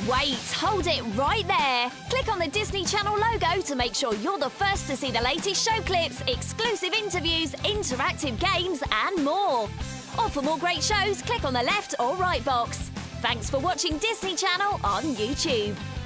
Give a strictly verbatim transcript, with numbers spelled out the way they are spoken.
wait, hold it right there. Click on the Disney Channel logo to make sure you're the first to see the latest show clips, exclusive interviews, interactive games and more. Or for more great shows, click on the left or right box. Thanks for watching Disney Channel on YouTube.